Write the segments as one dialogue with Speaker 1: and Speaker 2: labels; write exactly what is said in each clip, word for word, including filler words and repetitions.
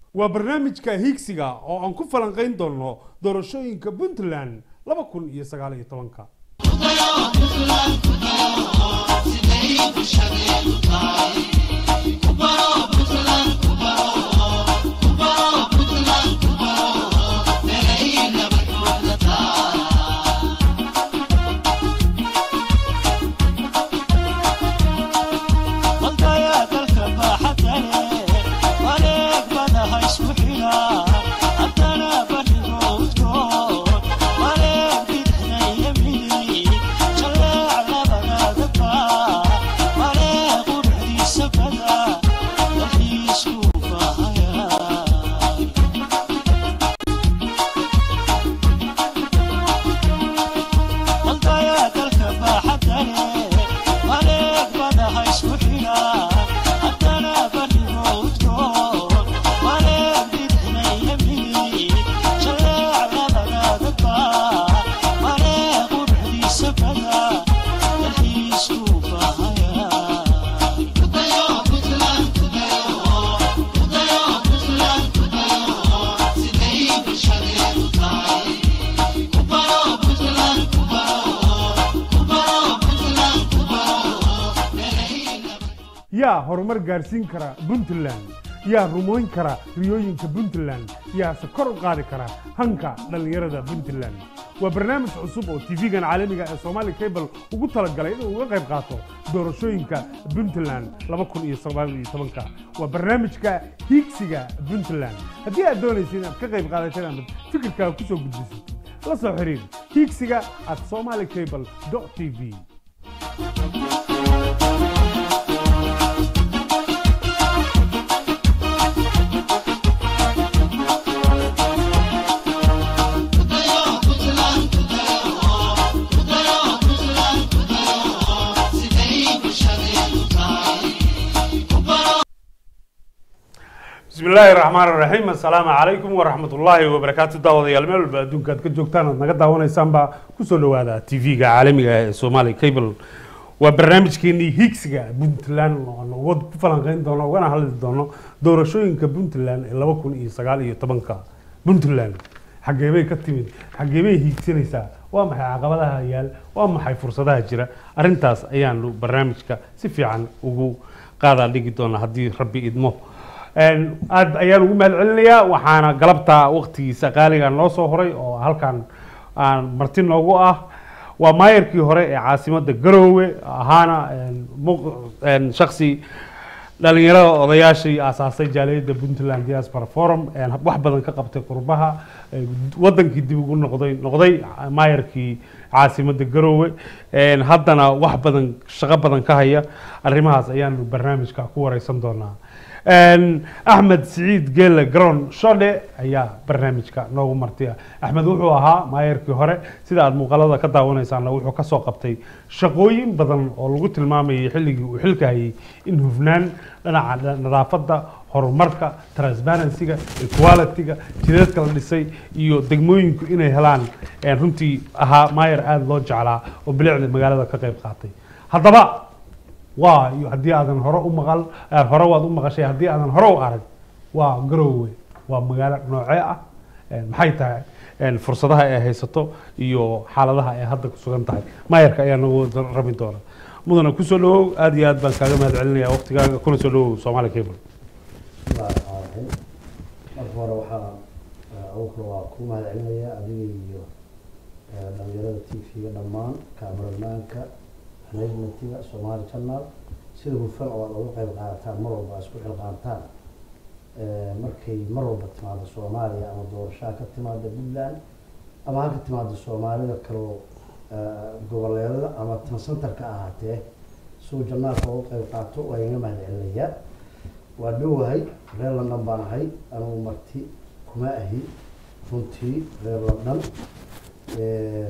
Speaker 1: وبرنامجka Higsiga oo aan ku falanqeyn doono doorashooyinka Puntland laba kun iyo sagaal iyo toban. يا هرمر جارسين كرا بنتلان يا رومين كرا ريوين كبنتلان يا سكر قاري كرا هنكا لليردا بنتلان وبرنامج عصوب او تي في كان عالمي الصومالي كيبل ugu talagalay inuu uga qayb qaato doorashooyinka Puntland laba kun iyo sagaal iyo toban waa barnaamijka Higsiga Puntland hadii aad doonaysid inaad ka qayb qaadato ama fikirkaaga ku soo gudbisid la soo xiriir higsiga at somali cable dot t v. بسم الله الرحمن الرحيم السلام عليكم ورحمة الله وبركاته دعوة يالمال بدون كات كجوكتان نقدر وانا سامبا كسولو هذا تي في عالمي سومالي كيبل وبرنامج كيني هيكسجا بنتلان نود فلان غين دونا وانا هل دونا دورشوين كبنتلان اللي بكون يسقال يتبنكا بنتلان حجيبي كتيمين حجيبي هيكسينيسا وما هي عقبالها يال وما هي فرصتها جرا أرنتاس أيان لو برنامج كا سفي عن وجو قاعد لقي دونا هدي ربي إدمه aad ayaan ugu mahadcelinayaa waxaana galabta waqtigiisa qaaliga noo soo horay oo halkan aan martin noogu ah waa maayarkii hore ee caasimadda Garowe ahaana een shakhsi dhalinyarada odayaashii aasaasay jaaliyadda Puntland Diaspora Forum ee wax badan ka qabtay qurbaha wadankii dib ugu noqday noqday maayarkii caasimadda Garowe een haddana wax badan shaqo badan ka haya arrimahaas ayaan barnaamijka ku wareysan doonaa أحمد سعيد قال جرون شولي أيها برنامجك نوع مرتيا أحمد وحوها ما يركي هره سيدا المقالة كذا ونيسان لو وحو كسو قبتي شقوين بدن ولغت المامي يحلق وحلك هي إنه فنان لنا نظافة هرمركا ترانسبيرنسيكا الكواليتيكا جيرات كلا لسي يو دقموين إنه هلان يعني رمتي أها ما ير آد لوج على وبلعد المقالة كقيب قاطي هذا بقى waa iyo hadii aadan hore u maqal hore waad u maqashay hadii aadan hore u arag waa Garowe waa magaalo noocee ah maxay tahay fursadaha ay haysato iyo xaaladaha ay hadda ku sugan tahay maayarka ayaa nagu rabin doona mudana ku soo dhawow aad iyo aad baan kaaga mahadcelinayaa waqtigaaga kuna soo dhawow Somali Cable
Speaker 2: marka waxa oo waa ku mahadcelinayaa adiga iyo dhalinyarada T V-ga dhammaan kaameramanka نجمتي سومالي channel sida hufan oo lagu qayb qaataan mar walba isku xilqaantaan ee markay mar walba timaado Soomaaliya ama doorasho ka timaado Puntland ama ka timaado Soomaalida kale goboleedyada ama tan centerka ahaatee soo jannaadka oo qayb qaato waa inaga mahadcelinayaa waa dhawahay reer London baan ahay anuu marti kuma ahi runtii reer London ee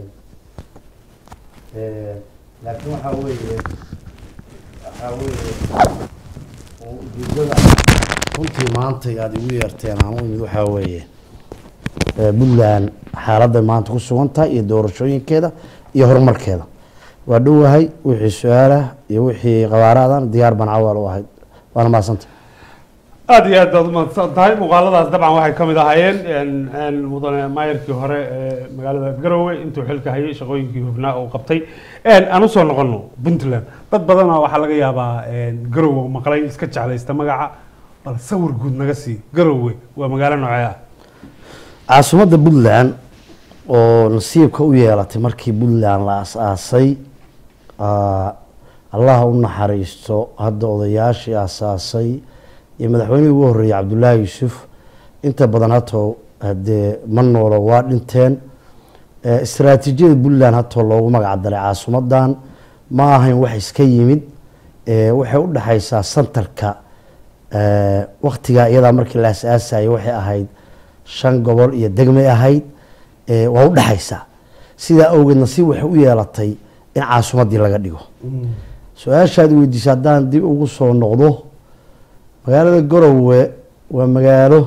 Speaker 2: ee لكن وحاول وحاول وجودها كنت مانتي هذه ويرتين عمود وحاول بلان حالة ما أنت كسوانتا يدور شوية كذا يهرمر كذا ودوه هاي وحي سؤاله يوحي قوارادان ديار بن عوال واحد وأنا ما صنت
Speaker 1: aad iyo aad baad umahadsan tahay muuqaaladaas dabcan waxay ka mid ahaayeen mudane maayarkii hore ee magaalada Garowe intuu xilka hayay shaqooyinkii hubnaa uu qabtay aan u soo noqono Puntland dad badan waxa laga yaabaa Garowe maqlay iska jeclaysta magaca bal sawir guud naga sii Garowe waa magaalo noocee ah
Speaker 2: caasimadda Puntland oo nasiibka u yeelatay markii Puntland la aasaasay Allah u naxariisto hadda odayaashii aasaasay iyo madaxweynihii ugu horeeyay Cabdullaahi Yuusuf inta badan hato hadee ma noolo waa dhinteen istiraatiijiyada Puntland hato loogu magac daray caasimadan ma ahayn wax iska yimid waxay u dhaxaysaa santarka waqtiga iyada markii la aasaasay waxay ahayd shan gobol iyo degme ahayd waa u dhaxaysaa sida awgeed nasiib waxay u yeelatay in caasimadii laga dhigo su-aashaad weydiisay haddaan dib ugu soo noqdo magaalada Garowe waa magaalo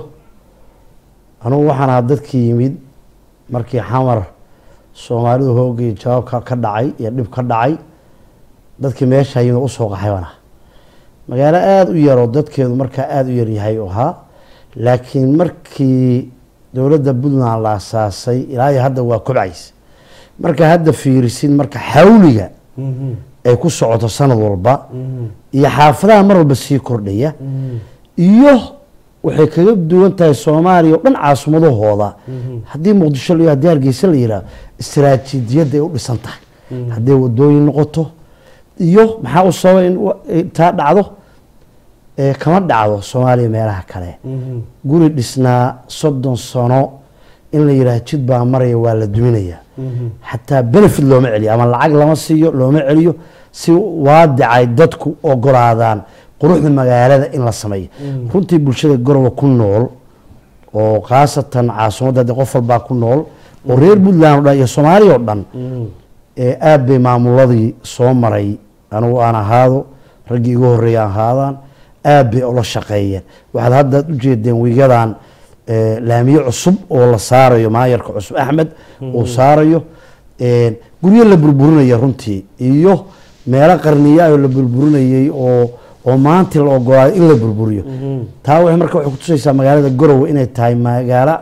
Speaker 2: anugu waxaan ahaa dadkii yimid markii xamar Soomaalidu hoogay jawaab ka dhacay iyo dhib ka dhacay dadkii meesha yimid u soo qaxayna magaalo aad u yar oo dadkeedu markaa aad u yar yahay oo ha laakiin markii dowladda Puntland la aasaasay ilaa hadda waa kobcays marka hadda fiirisin marka xawliga ay ku socoto sanad walba iyo xaafadaha mar walba sii kordhaya iyo waxay kaga duwan tahay Soomaaliya oo dhan caasimadahooda haddii Muqdisho iyo haddii Hargeysa la yiraahdo istiraatiijiyada ay u dhisan tahay haddii wadooyin noqoto iyo maxaa u sababay in taa dhacdo ee kama dhacdo Soomaaliya meelaha kale guri dhisnaa soddon sano in la yiraahdo jid baa maraya waa la duminaya حتى benefit looma celiyo ama lacag lama siiyo looma celiyo si waadicay dadku ogolaadaan quruxda magaalada in la sameeyo runtii bulshada Garowe ku nool oo qaasatan caasimadda qof walba ku nool oo reer Puntland iyo Soomaaliya oo dhan ee aad bay maamuladii soo maray anigu aan ahaado ragii ugu horeeyay ahaadaan aad bay ula shaqeeyeen waxaad hadda u jeedeen wiigadan laamiye cusub oo la saarayo maayarka cusub Axmed oo saarayo ee guriga la burburinayo runtii iyo meelo qarniya oo la burburinayay oo oo maanta la ogolaaday in la burburiyo taa waxay markaa waxay ku tusaysaa magaalada Garowe inay tahay magaalo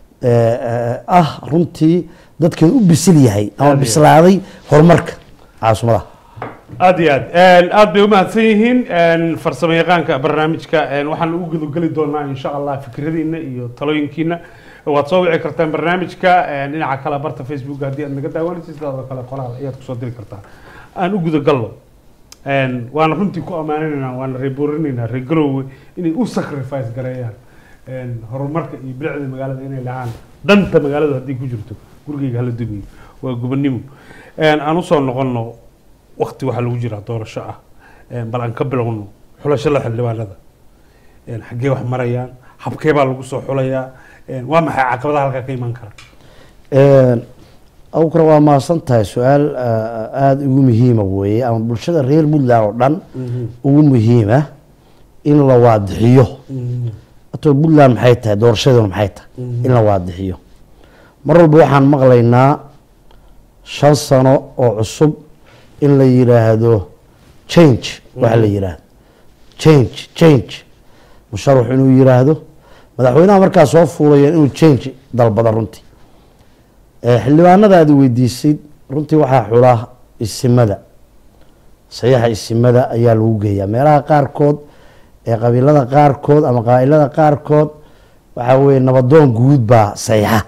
Speaker 2: ah runtii dadkeedu u bisil yahay ama bislaaday horumarka caasimadda
Speaker 1: aad iyo aad aad bay u mahadsan yihiin farsamo yaqaanka barnaamijka waxaan ugu gudageli doonaa insha Allah fikradiina iyo talooyinkiina waad soo wici kartaan barnaamijka dhinaca kala barta Facebook haddii aad naga daawanaysid sidoo kale qoraal ayaad ku soo diri kartaa aan u gudagalno waan runtii ku amaanaynaa waan reebuurinaynaa reer Garowe inay u sacrifice gareeyaan horumarka iyo bilicda magaalada inay lahaan danta magaalada haddii ku jirto gurigeyga hala dumiyo waa gubannimo aan u soo noqono waqti waxa lagu jira doorasho ah bal aan ka bilowno xulashada xildhibaanada een xagee wax marayaan habkee baa lagu soo xulayaa een waa maxay caqabadaha halka ka iman kara
Speaker 2: een aw kara waa ma santahay su'aal aad ugu muhiim ah weeye ama bulshada reer Puntland oo dhan ugu muhiim ah in la waadixiyo ato Puntland maxay tahay doorashada maxay tahay in la waadixiyo mar walba waxaan maqlaynaa shan sano oo cusub in la yiraahdo change waxa la yiraahdo change change musharax inuu yiraahdo madaxweynaha markaa soo fuulay inuu change dalbada runtii ee xildhibaanada aad weydiisid runtii waxa xulaa isimada sayaxa isimada ayaa lagu geeyaa meelaha qaar kood ee qabiilada qaar kood ama qabiilada qaar kood waxa weeye nabadoon guud baa sayaxa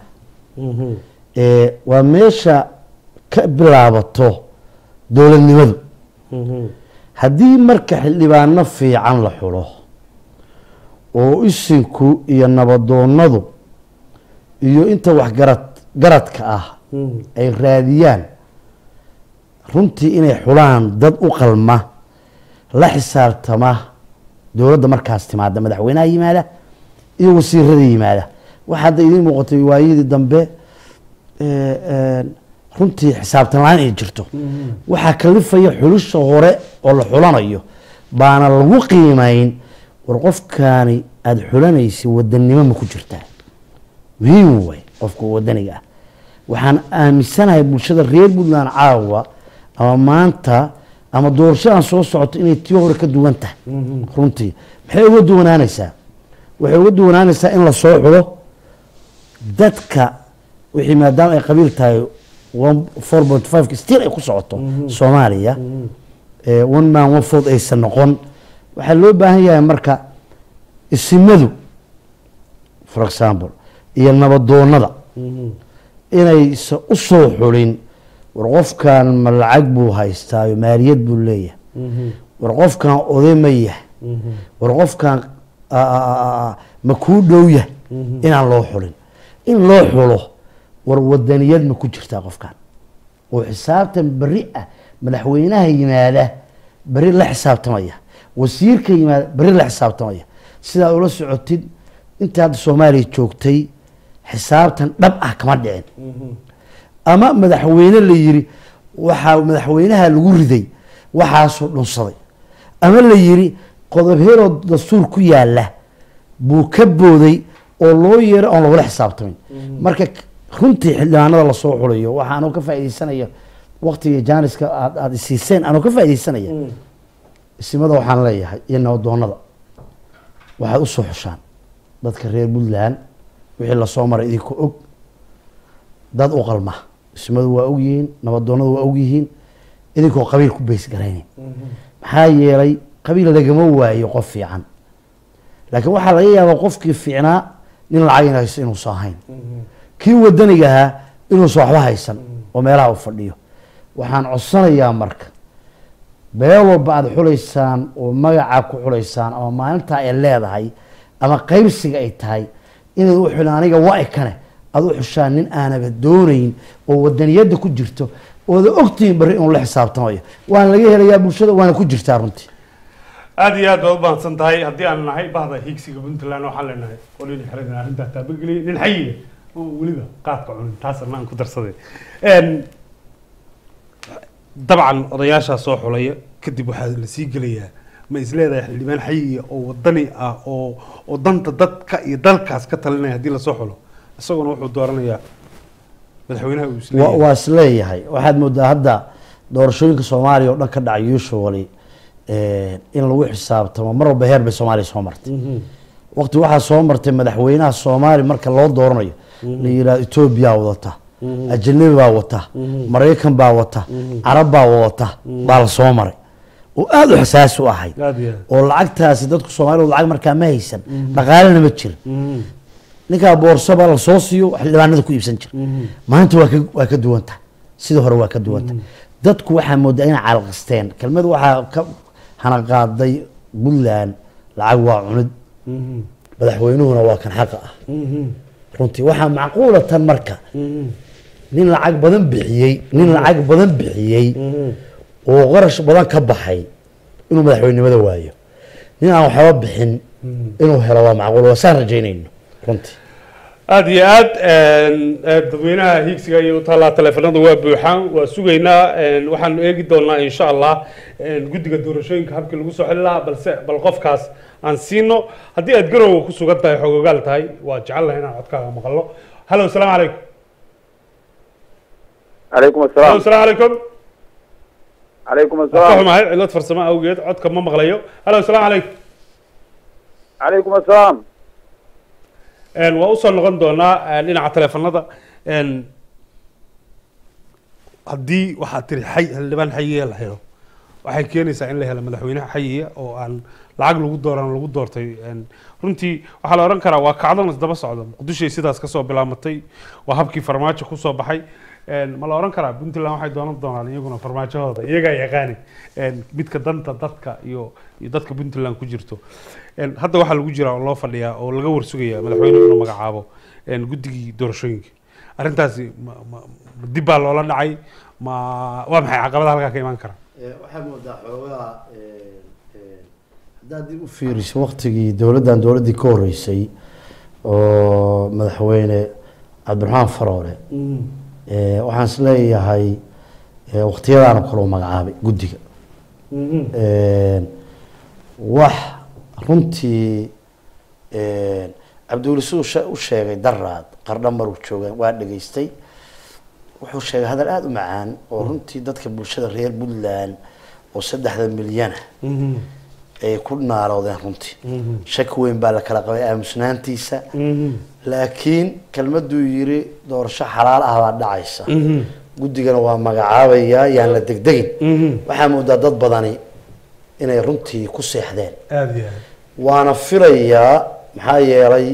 Speaker 2: ee waa meesha ka bilaabato dowladnimadu haddii marka xildhibaano fiican la xulo oo isinku iyo nabadoonadu iyo inta wax garad garadka ah ay raadiyaan runtii inay xulaan dad u qalma la xisaabtama dowladda markaas timaada madaxweynaha yimaada iyo wasiirada yimaada waxa hadda idin muuqatay waayidii dambe ee runtii xisaabtan laan ay jirto waxa kalifaya xulusha hore oo la xulanayo baana lagu qiimeyn war qofkaani aad xulanaysi wadanimo ma ku jirtaa muhiim way qofka wadaniga waxaan aaminsanahay bulshada reer Puntland caawa ama maanta ama doorasho aan soo socoto inay tii hore ka duwan tahay runtii maxay uga duwanaanaysaa waxay uga duwanaanaysaa in la soo xulo dadka wixii maadaama ay qabiil tahay four point five still ay ku socoto soomaaliya one man one vote aysan noqon waxaa loo baahan yahay marka isimadu for example iyo nabadoonada inaysan u soo xulin war qofkan ma lacag buu haystaayo maaliyad buu leeyahay war qofkan oday ma yahay war qofkan ma kuu dhow yahay inaan loo xulin in loo xulo war wadaniyad ma ku jirtaa qofkan oo xisaabtan beri ah madaxweynaha yimaada beri la xisaabtamaya wasiirka yimaada beri la xisaabtamaya sidaa ula socotid inta hadda soomaaliya joogtay xisaabtan dhab ah kama dhicin ama madaxweyne la yiri waxaa madaxweynaha lagu riday waxaasoo dhunsaday ama la yiri qodob heeroo dastuur ku yaala buu ka booday oo loo yeero oon lagula xisaabtamin marka runtii xildhibaanada lasoo xulayo waxaanu ka faa'iidaysanaya waqtiga jaaniska aad aad isiiseen aanu ka faa'iidaysanaya isimada waxaan leeyahay iyo nabadoonada waxaad u soo xushaan dadka reer Puntland wixii lasoo maray idinka og dad u qalma isimadu waa og yihiin nabadoonadu waa og yihiin idinkoo qabiil ku beys garaynin maxaa yeelay qabiil lagama waayo qof fiican laakiin waxaa laga yaabaa qofkii fiicnaa nin lacag inaysan inuu soo hayn kii wadaniga ahaa inuu soo waxba haysan oo meelaha u fadhiyo waxaan codsanayaa marka beel walba aad xulaysaan oo magaca ku xulaysaan ama maalinta ay leedahay ama qaybsiga ay tahay inaad u xulaan aniga waa ikane aad u xushaan nin aanaba doonayn oo wadaniyada ku jirto oo da ogtiin bari inuu la xisaabtamayo waan laga helayaa bulshada waana ku jirtaa runtii
Speaker 1: aad iyo aad baad u baahsan tahay haddii aan nahay bahda higsiga Puntland waxaan leenahay oo nin xiriirna arrinta taabageli nin xayiye oo waliba qaadka cunin taas aan ku darsaday een dabcan odayaasha soo xulaya kadib waxaa la sii gelayaa ma isleedahay xildhibaan xayiye oo wadani ah oo oo danta dadka iyo dalkaas ka talinaya haddii la soo xulo isaguna wuxuu dooranayaa madaxweynaha uu isleeyahay
Speaker 2: waa isleeyahay waxaad moodaa hadda doorashooyinka Soomaaliya oo dhan ka dhacay usually ee in lagu xisaabtamo mar walba heer bay Soomaaliya soo martay waqti waxa soo martay madaxweynaha Soomaaliya marka loo dooranayo la yiraahdo Ethiopia wadata ajnabi baa wata Mareykan baa wata Arab baa wata baa la soo maray oo aad u xasaas u ahay oo lacagtaasi dadku Soomaaliya lacag markaa ma haysan dhaqaalena ma jiro ninka boorsaba la soo siiyo xildhibaanada ku iibsan jir maanta waa ka waa ka duwanta sida hore waa ka duwanta dadku waxa moodaa in calqasteen kelmad waxa ka hana qaaday Puntland lacag waa cunid madaxweynuhuna waa kan xaq ah runtii waxa macquul ah tan marka nin lacag badan bixiyay nin lacag badan bixiyay oo qarash badan ka baxay inuu madaxweynimada waayo nin aan waxba bixin inuu helo waa macquul waa saan rajaynayno runtii
Speaker 1: aad iyo aad dadweynaha higsiga iyo talaa telefoonada waa buuxaan waa sugaynaa waxaan eegi doonaa insha Allah guddiga doorashooyinka habkii lagu soo xilaa balse bal qofkaas aan siino haddii aad garow ku sugan tahay xogogaal tahay waa jecelahay inaan codkaaga maqlo hallo assalaamu calaykum
Speaker 3: عليكم السلام
Speaker 1: السلام عليكم
Speaker 3: عليكم السلام
Speaker 1: فهم هاي علوت فرسمة أوجد عدك ما مغليو هلا السلام عليكم
Speaker 3: عليكم السلام
Speaker 1: إن وأوصل لغندونا لنا على التلفون هذا إن هدي واحد تري حي اللي بان حيية الحيرو waxay keenaysaa in la helo madaxweynaha xayiya oo aan lacag lagu dooran lagu doortay een runtii waxa la oran karaa waa kacdan isdaba socdo Muqdisho sidaas ka soo bilaamatay waa habkii farmaajo ku soo baxay een ma la oran karaa Puntland waxay doonan doonaan iyaguna farmaajahooda iyaga yaqaan een midka danta dadka iyo iyo dadka Puntland ku jirto een hadda waxa lagu jiraa oo loo fadhiyaa oo laga warsugayaa madaxweynuhu inuu magacaabo een guddigii doorashooyinka arrintaasi dib baa loola dhacay ma waa maxay caqabadaha halka ka iman kara
Speaker 2: waxaa moodaa xoogaa haddaad dib u fiiriso waqtigii dowladdan dowladdii ka horreysay oo madaxweyne cabdiraxmaan faroole waxaan is leeyahay waqtiyadaana kaloo magacaabay guddiga wax runtii cabdiweli siduu u sheegay daraad qardho maruu joogaan waa dhegaystay wuxuu sheegay hadal aad u macaan oo runtii dadka bulshada reer Puntland oo saddexda milyan ay ku naaroodeen runtii shaki weyn baa la kala qabay aamusnaantiisa laakiin kelmaduu yiri doorasho xalaal ah baa dhacaysa guddigana waa magacaabaya yaan la degdegin waxaa moodaa dad badani inay runtii ku seexdeen
Speaker 1: aad iyo aad
Speaker 2: waana filayaa maxaa yeelay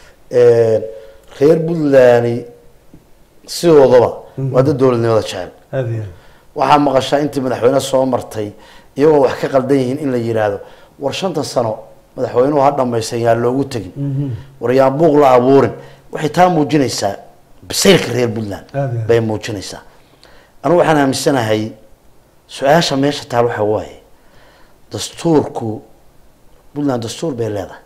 Speaker 2: reer Puntland sidoodaba waa dad dowladnimada jecel
Speaker 1: aad iyo aad
Speaker 2: waxaa maqashaa intii madaxweyne soo martay iyagoo wax ka qaldan yihiin in la yiraahdo war shanta sano madaxweynuhu ha dhamaysan yaa loogu tagin war yaa buuq la abuurin waxay taa muujinaysaa bisaylka reer Puntland bay muujinaysaa anigu waxaan aaminsanahay su-aasha meesha taal waxa waaye dastuurku Puntland dastuur bay leedahay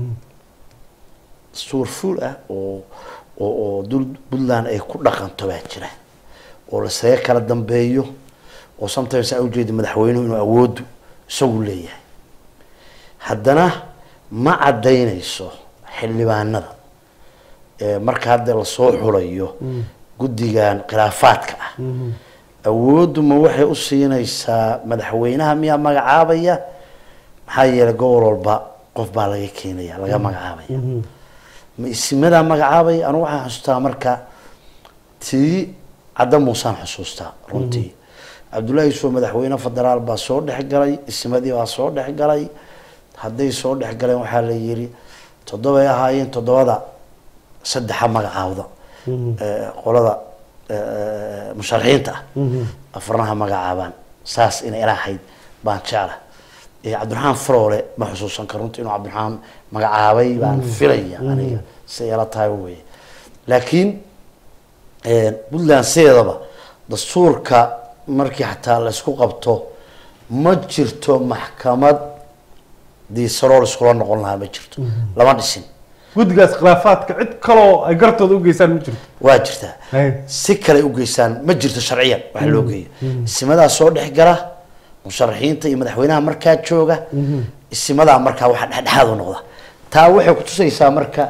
Speaker 2: dastuur fuul ah oo oo oo dul Puntland ay ku dhaqanto baa jira oo la saga kala dambeeyo oo sometimes ay u jeedo madaxweynuhu inuu awood isagu leeyahay haddana ma cadaynayso xildhibaanada ee marka hadda la soo xulayo guddigan khilaafaadka ah awooddu ma waxay u siinaysaa madaxweynaha miyaa magacaabaya maxaa yeelay gobol walba qof baa laga keenaya laga magacaabaya ma isimada magacaabaya anu waxaan xasuustaa marka tii cadda muusaan xusuustaa runtii cabdullaahi soo madaxweyne federaal baa soo dhexgalay ismadii baa soo dhexgalay hadday soo dhexgaleen waxaa la yiri toddoba ay ahaayeen toddobada saddexa magacaawda qolada musharaxiinta afarnaha magacaabaan saas in ilaahay baan jecla ee Cabdiraxmaan Faroole ma xusuusan karo inuu Cabdiraxmaan magacaabay baan filaya aniga si yara tahay way laakiin ee Puntland seedaba dastuurka markii xataa la isku qabto ma jirto maxkamad دي سرور سكولان نقول لها ما جرت لما نسين
Speaker 1: guddigaas khilaafaadka cid kaloo ay gartooda u geysaan ma jirto
Speaker 2: waa jirtaa si kale u geysaan ma jirto sharciyan waxa loo geeyo isimadaa soo dhex gala musharaxiinta iyo madaxweynaha markaa jooga isimadaa markaa waxa dhexdhexaad u noqda taa waxay ku tusaysaa marka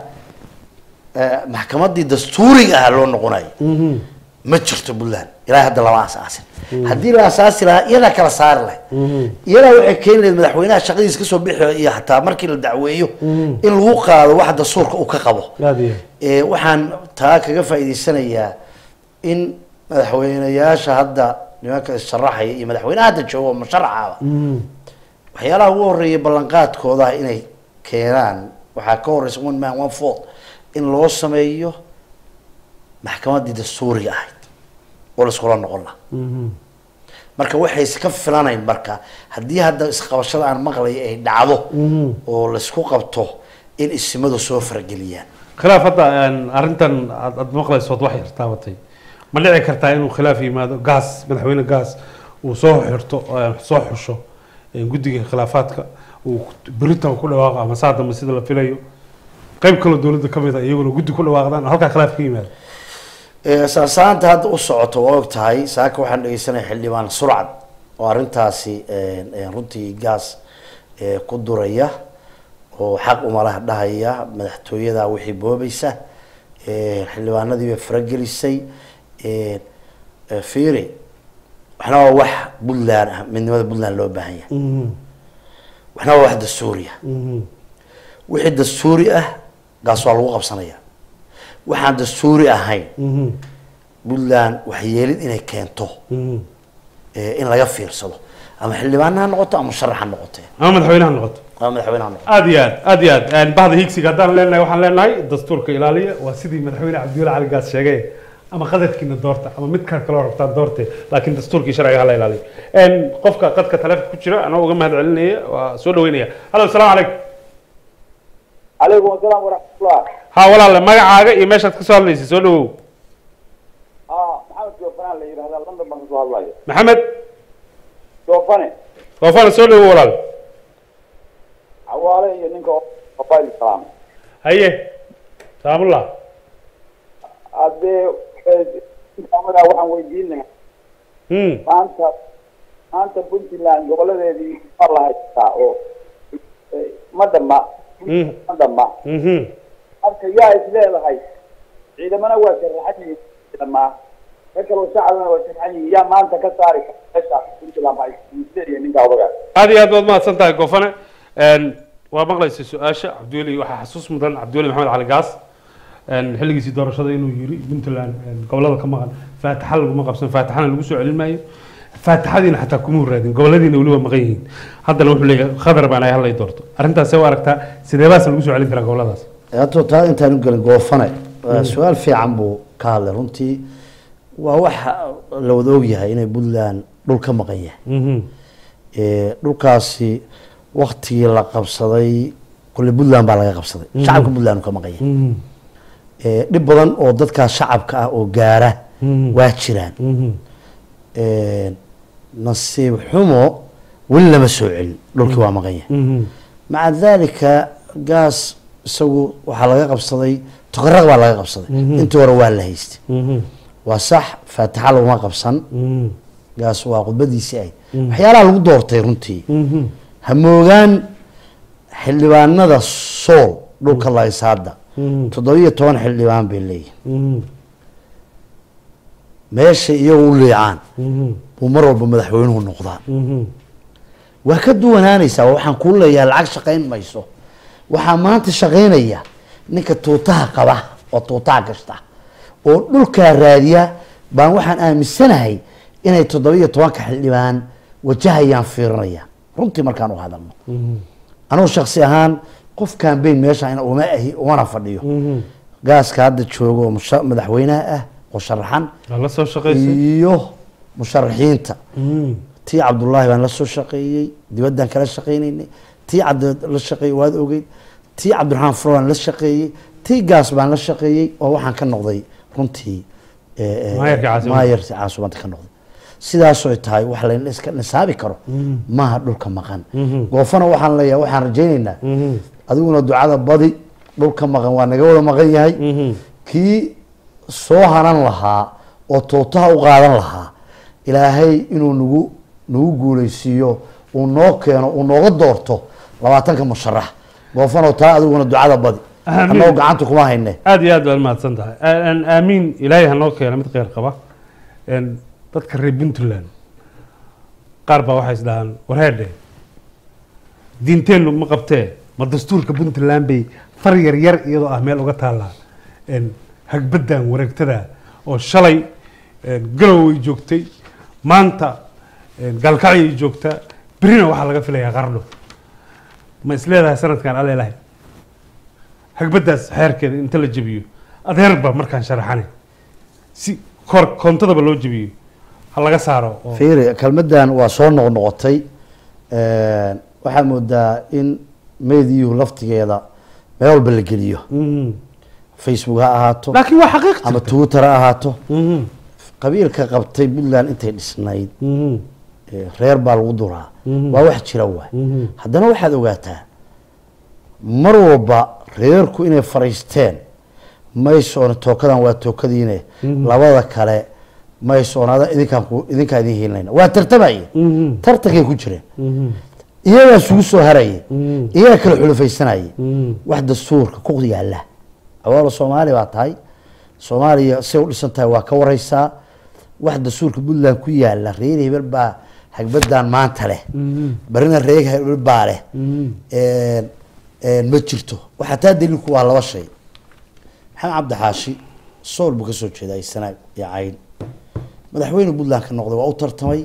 Speaker 2: maxkamadii dastuuriga ah loo noqonayo ma jirto Puntland ilaa hadda lama asaasin haddii la asaasi lahaa iyada kala saar leh iyada waxay keenayeen madaxweynaha shaqadiisa ka soo bixi iyo xataa markii la dacweeyo in lagu qaado wax dastuurka uu ka qabo ee waxaan taa kaga faa'iideysanayaa in madaxweynayaasha hadda nimanka sharaxaya iyo madaxweynaha hadda jooga musharaxa waxyaalaha ugu horeeyay ballanqaadkooda inay keenaan waxa ka horeysa one man one vote in loo sameeyo maxkamadii dastuuriga ahayd oo la isku noqon lahaa marka waxay iska filanayn marka hadii hadda isqabashada aan maqlay ay dhacdo oo la isku qabto in isimadu soo fargeliyaan
Speaker 1: khilaaf hadda arintan aad maqlayso wax yartaa watay ma dhici kartaa inuu khilaaf yimaado gaas madaxweyne gaas uu soo xirto soo xusho guddiga khilaafaadka uu baritaan ku dhawaaqo ama saadama sida la filayo qayb kale dawladda kamid ah iyaguna guddi ku dhawaaqdaan halka khilaaf ka yimaado
Speaker 2: أساساً هذا أسعة وقت هاي ساك واحد يسنى حليمان سرعة وارنتاسي رنتي جاس قدرية وحق أمره دهية مدحتوية ذا وحبوه بيسه حليمان هذي بفرجل السي فيري إحنا واحد بلدان من ماذا بلدان لو بهية وإحنا واحد السورية واحد السورية قاسوا الوقف صنيع waxaan dastuuri ahayn Puntland waxay yeelid inay keento ee in laga fiirsado ama xildhibaanaha noqoto ama sharaxa noqoto
Speaker 1: ama madaxweynaha noqoto
Speaker 2: ama madaxweynaha noqoto
Speaker 1: aad iyo aad aad iyo aad aan bahda higsiga hadaan leenahay waxaan leenahay dastuurka ilaaliya waa sidii madaxweyne Cabdullaahi Cali Gaas sheegay ama qadadkiina doorta ama mid kale kala rabtaan doortay laakiin dastuurkii sharciga la ilaaliyo een qofka qadka taleefanka ku jira ana uga mahad celinaya waa soo dhaweynaya halo assalaamu calaykum
Speaker 3: عليكم السلام ورحمة الله.
Speaker 1: ها والله ما قاعد إيه ماشي تكسر لي سولو.
Speaker 3: آه محمد جوفان اللي هذا لندن بنقول الله.
Speaker 1: محمد.
Speaker 3: جوفان.
Speaker 1: جوفان سولو والله.
Speaker 3: عوالي ينكو قبائل السلام.
Speaker 1: هيه. سلام الله.
Speaker 3: أدي كاميرا وحن ويدينا.
Speaker 1: هم.
Speaker 3: أنت أنت بنت لان قبل ذي الله يساعو. مدام مدام.
Speaker 1: هم.
Speaker 3: أنت يا إسلام هاي. إذا ما نوى سرحني لما فكروا ساعة وسرحني يا ما أنت كسارك كسر بنت لان هاي. مستري من قبل.
Speaker 1: هذه هذا ما سنتها كوفنا ان ومقليس سؤاشا عبد الولي waxa xasuus mudan عبد الولي محمد علي قاس ان xilligiisii doorashada inuu yiri Puntland gobolada ka maqan faataxa lagu ma qabsan faataxana lagu soo celin maayo faataxadiina xataa kuma raadin goboladiina waliba maqan yihiin haddana wuxuu leeyahay khadar baan ay halay doorto arrintaas ay aragtaa sidee baas lagu soo celin karaa goboladaas
Speaker 2: ato taa intaan galin goofane su'aal fiican buu ka hadlay runtii waa wax la wada og yahay inay Puntland dhul ka maqan yahay ee dhulkaasi waqtigii la qabsaday kulli Puntland baa laga qabsaday shacabka Puntland ka maqan yahay ee dib badan oo dadka shacabka ah oo gaara waa jiraan ee nasiib xumo wala ma soo celin dhulkii waa maqan yahay maca dalika gaas isagu waxa laga qabsaday toqoraq baa laga qabsaday intii hore waa la haystay waa sax faataxa loo qabsan gaas waa qodbadiisii ay waxyaalaha lagu doortay runtii hamoogan xildhibaanada sool dhulka la isaada toddobiyo toban xildhibaan bay leeyihiin meesha iyagu u leecaan uu mar walba madaxweynuhu noqdaan waa ka duwanaanaysaa waxaan ku leeyahay lacag shaqayn mayso waxaa maanta shaqaynaya ninka tuutaha qaba oo tuutaha gashta oo dhulka raadiya baan waxaan aaminsanahay inay toddobiyo tobanka xildhibaan wajahayaan fiirinaya runtii markaan u hadalno anoo shakhsi ahaan qof campaign meesha in uma ahi uma fadhiyo gaaska hadda joogo madaxweynaha ah oo sharaxan
Speaker 1: la soo shaqeeyay
Speaker 2: iyo musharaxiinta tii Cabdullaahi baan la soo shaqeeyay dibaddan kala shaqeynay tii Cabd la shaqeeyay waad ogeyd tii Cabdiraxmaan Furaan la shaqeeyay tii gaas baan la shaqeeyay oo waxaan ka noqday runtii ee maayarka caasimadda ka noqday sidaas oo tahay wax la iska nisaabi karo ma dhulka maqan goofana waxaan leeyahay waxaan rajaynaynaa adiguna ducada badi dhulka maqan waa naga wada maqan yahay kii soo hanan lahaa oo tootaha u qaadan lahaa ilaahay inuu nagu nagu guuleysiiyo uu noo keeno uu nooga doorto labaatanka musharax goofana taa adiguna ducada badi anoo gacanta kuma hayne
Speaker 1: aad iyo aad baad mahadsan tahay aamin ilaahay ha noo keeno mid khayr qaba dadka reer Puntland qaar baa waxay isdhahaan wareedhe diinteenu ma qabtee ma dastuurka Puntland bay far yar yar iyadoo ah meel uga taala in hagbadan wareegtada oo shalay galow ay joogtay maanta galkacay ay joogta birina waxa laga filayaa qarno ma isleedahay sanadkan alle ilaahay hagbadaas xeerkeeda inta la jabiyo adeerba markaan sharaxanay si kor koontada loo jabiyo halaga saaro
Speaker 2: fiiri kalmadan waa soo noqnoqotay ee waxa moodaa in meediyu laftigeeda meel walba la geliyo Facebook ha ahaato
Speaker 1: laakiin waa xaqiiqo
Speaker 2: ama Twitter ha ahaato qabiilka qabtay Puntland intay dhisnayd ee reer baa lagu duraa waa wax jira waa haddana waxaad ogaataa mar walba reerku inay fariisteen maysoon tookadan waa tookadiine labada kale maysoonada idinkaan ku idinka idin heelayna waa tartamay tartankay ku jireen iyaga sugu soo haray iyaga kala xulufaysanay wax dastuurka ku yaala awal Soomaali waa tahay Soomaaliya si u dhisantahay waa ka waraysaa wax dastuurka Puntland ku yaala reer hebel baa hagbadan maanta leh barina reer hebel baa leh ee ee ma jirto waxa taa daliilku waa laba shay maxamed cabdi xaashi sool buu ka soo jeeday sanaag iyo cayn madaxweyne Puntland ka noqday waa u tartamay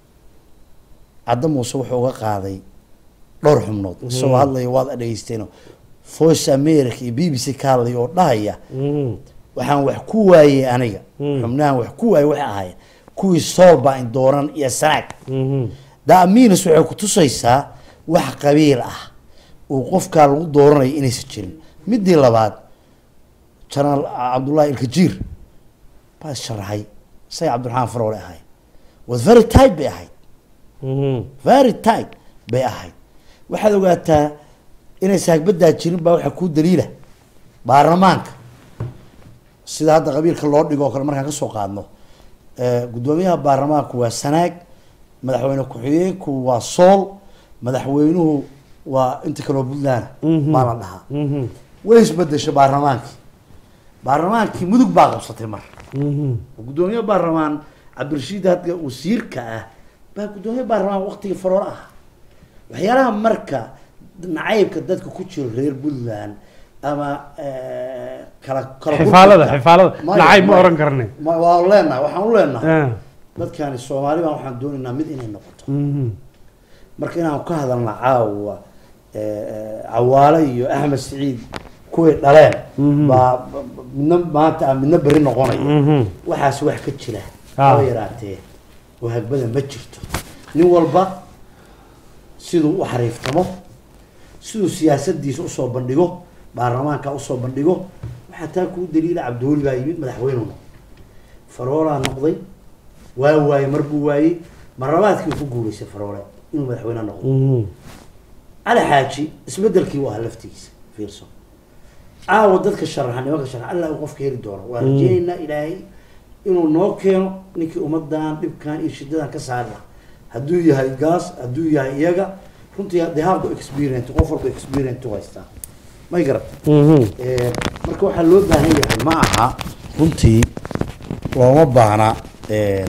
Speaker 2: Adam Muuse wuxuu uga qaaday dhowr xubnood soo hadlay waad dhageysteen Voice America iyo B B C ka hadlay oo dhahaya waxaan wax ku waayay aniga xubnahan wax ku waayay wax ahaay kuwii sool baa in dooran iyo sanaag daamiinus wuxuu ku tusaysaa wax qabiil ah oo qofka lagu dooranay inay jirin midii labaad General Abdullahi Al-Kajir baa sharaxay say Cabdiraxmaan Faroole ahay was very tight bay ahayd very tight bay ahayd waxaad ogaataa inay saagbadaa jirin baa waxa ku daliila baarlamaanka sida hadda qabiilka loo dhigo kale markaan ka soo qaadno ee gudoomiyaha baarlamaanku waa sanaag madaxweyne ku-xigeenku waa sool madaxweynuhu waa inta kale Puntland ma la dhaha way isbedeshay baarlamaanka baarlamaanki mudug baa qabsatay mar gudoomiyaha baarlamaan Cabdirashiid hadda wasiirka ah baa gudoomiyaha baarlamaan waqtiga Faroole ah waxyaalaha marka nacaybka dadka ku jiro reer Puntland ama kala kala
Speaker 1: xifaalada xifaalada nacayb ma oran karnay
Speaker 2: waa leenahay waxaan u leenahay dadkani Soomaali baan waxaan doonaynaa mid inay noqoto marka inaan ka hadalna caawa Cawaale iyo Axmed Saciid kuwii dhaleen baa midna maanta midna bari noqonaya waxaas wax ka jira oo yaraatee oo hagbadan ma jirto nin walba siduu u xariiftamo siduu siyaasadiisa u soo bandhigo baarlamaanka u soo bandhigo waxa taa ku daliil Cabduuli baa yimid madaxweynuhu Faroole noqday waa waay markuu waayay marlabaadkii ku guuleysay Faroole inuu madaxweyne noqdo على حاجي اسبدلكي وها لفتيس فيرسو عاود dadka sharaxan nimanka sharax Allah uu qofka heli doono waa rajayna ilaahay inuu noo keeno ninkii umadan dibkan iyo shidadan ka saarna haduu yahay gaas haduu yahay iyaga runtii they have the experience qof walba experience u haysta ma garab ee marka waxa loo baahan yahay ma aha runtii looma baahna ee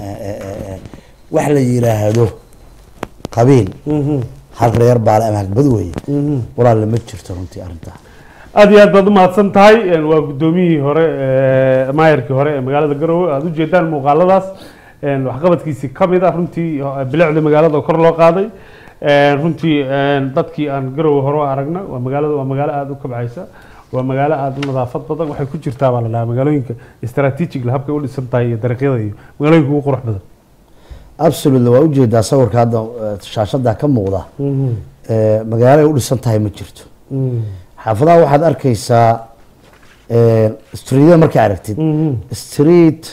Speaker 2: ee wax la yiraahdo qabiil hal reer baal ama badweey walaal lama jirto runtii arinta
Speaker 1: aad iyo aad baad u mahadsan tahay waa gudoomiyihii hore ee maayarkii hore ee magaalada Garowe aad u jeedaan muuqaaladaas een wax qabadkiisi kamid ah runtii bilicda magaalada kor loo qaaday een runtii dadkii aan Garowe hore aragna waa magaalada waa magaalo aad u kabcaysa waa magaalo aad u nadaafad badan waxay ku jirtaa baa la magaalooyinka istaraatiijig la habka u dhisan tahay dariiqyada iyo magaalooyinka ugu qurux badan
Speaker 2: absolutely waa u jeedaa sawirka hadda shaashada ka muuqda ee magaalada u dhisan tahay ma jirto xaafadaha waxaad arkaysaa ee street marka aragtid street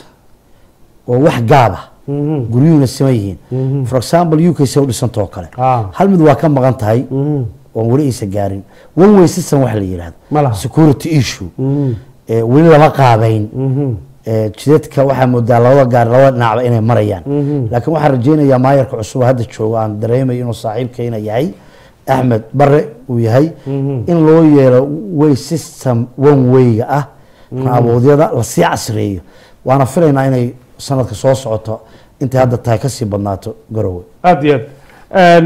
Speaker 2: oo wax gaab ah guriyuuna sameeyeen for example U K soo dhisan too kale hal mid waa ka maqan tahay oo wali isa gaarin one way system wax la yiraahdo security issue ee wali lama qaabayn jidadka waxa moodaa labada gaar labada dhinacba inay marayaan laakiin waxa rajaynayaa maayarka cusub hadda jooga aan dareemay inuu saaxiibkeena yahay Ahmed Barre uu yahay in loo yeelo way system one way ah qaaboodyada la sii casriyeeyo waana filaynaa inay sanadka soo socoto inta hadda tahay ka sii badnaato Garowe
Speaker 1: aad iyo aad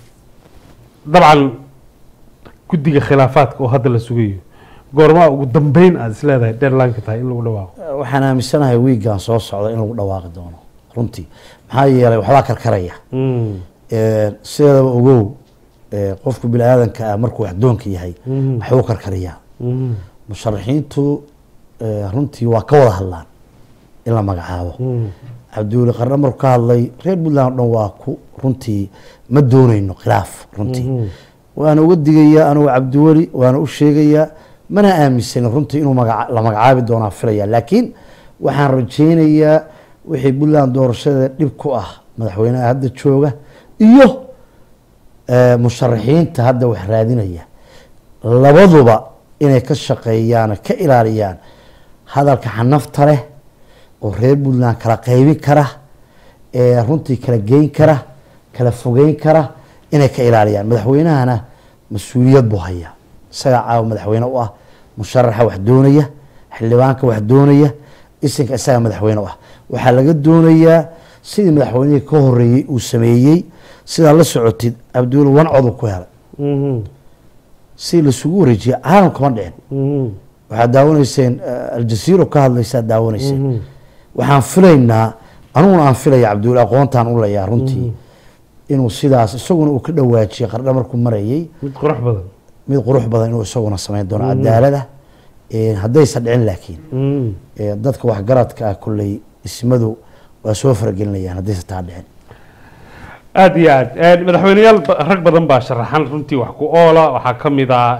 Speaker 1: dabcan guddiga khilaafaadka oo hadda la sugayo goorma ugu dambeyn aad isleedahay deadline ka tahay in lagu dhawaaqo
Speaker 2: waxaan aaminsanahay weegan soo socda in lagu dhawaaqi doono runtii maxaa yeelay waxba karkaraya ee sidaba ogow ee qofku bilaadanka markuu wax doonka yahay wuxuu karkariyaa musharaxiintu runtii waa ka wada hadlaan in la magacaabo Cabduuli Qarne markuu ka hadlay reer Puntland dhan waa ku runtii ma doonayno khilaaf runtii waana uga digayaa anuu Cabduuli waana u sheegayaa mana aaminsan runtii inuu la magacaabi doona filaya laakiin waxaan rajaynayaa wixii Puntland doorashada dib ku ah madaxweynaha hadda jooga iyo ee musharaxiinta hadda wax raadinaya labaduba inay ka shaqeeyaan ka ilaaliyaan hadalka xanafta leh oo reer Puntland kala qaybin kara ee runtii kala geyn kara kala fogeyn kara inay ka ilaaliyaan madaxweynahana mas'uuliyad buu hayaa isaga caaw madaxweyne u ah musharaxa wax doonaya xildhibaanka wax doonaya isinka isaga madaxweyne u ah waxa laga doonayaa sidii madaxweynihii ka horeeyay uu sameeyay sida la socotid Cabduuli wan cod ku helay si la sugu wareejiyay caalamka ma dhicin waxa daawanayseen Al Jazeera ka hadlaysa daawanayseen waxaan filaynaa anuguna aan filaya Cabduuli aqoontaan u leeyahay runtii inuu sidaas isaguna uu ka dhawaajiyay Qarne markuu marayay
Speaker 1: mid qurux badan
Speaker 2: mid qurux badan inuu isaguna sameyn doono cadaalada ee hadaysan dhicin laakiin ee dadka wax garadka ah kulay ismadu waa soo faragelinayaan hadaysan taa dhicin
Speaker 1: aad iyo aad madaxweynayaal rag badan baa sharaxan runtii wax ku oola waxa kamid ah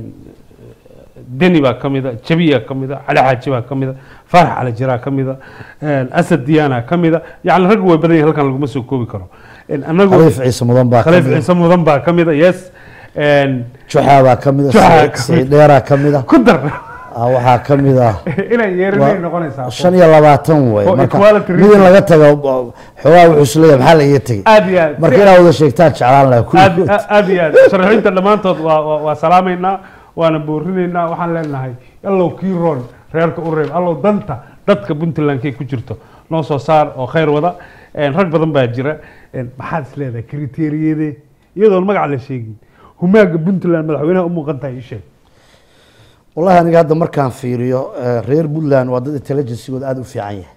Speaker 1: deni baa kamid ah jabiya kamid ah cali xaaji baa kamid ah farax cali jiraa kamid ah asad diyaana kamid ah yaani rag way badan halkan lagu ma soo koobi karo
Speaker 2: anagu Khaliif Ciise mudan baa
Speaker 1: Khaliif Ciise mudan baa kamid ah yes
Speaker 2: een juxaaba kamid ah Sideera kamid ah
Speaker 1: ku dar
Speaker 2: waxa kamid ah
Speaker 1: ina yeerinay noqonaysaa
Speaker 2: shan iyo labaatan way marka mid laga tago xogaa wuxuu isleeyahay maxaa la yeetay
Speaker 1: aad iyo aad
Speaker 2: marka inaad wada sheegtaan jeclaan lahaa
Speaker 1: ku aad iyo aad sharaxinta dhamaantood waa waa salaameynaa waana boorineynaa waxaan leenahay allow kiiroon reerka u reeb allow danta dadka Puntland kay ku jirto noo soo saar oo khayr wada een rag badan baa jira een maxaad isleedahay kriteeriyada iyadoo magac la sheegin humaaga puntland madaxweynaha u muuqan tahay ii sheeg
Speaker 2: wallahi aniga hadda markaan fiiriyo reer puntland waa dad intelligencegooda aada u fiican yahay